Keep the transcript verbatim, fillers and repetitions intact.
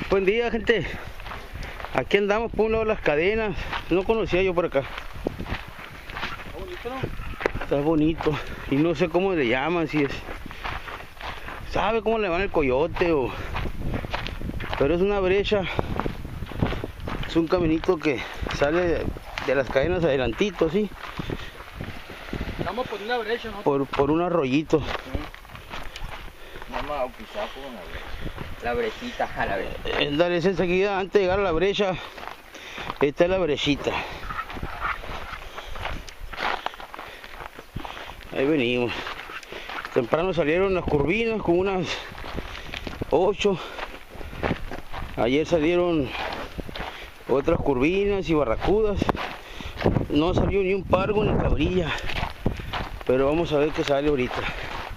Buen día, gente. Aquí andamos por un lado de las cadenas. No conocía yo por acá. Está bonito, ¿no? Está bonito. Y no sé cómo le llaman, si es... ¿Sabe cómo le van el coyote o...? Pero es una brecha. Es un caminito que sale de, de las cadenas adelantito, así. Estamos por una brecha, ¿no? Por, por un arroyito. Vamos a pisar por una brecha. La brechita, a la brecha. El dar es enseguida, antes de llegar a la brecha. Esta es la brechita. Ahí venimos. Temprano salieron las curvinas con unas ocho. Ayer salieron otras curvinas y barracudas. No salió ni un pargo ni cabrilla. Pero vamos a ver qué sale ahorita.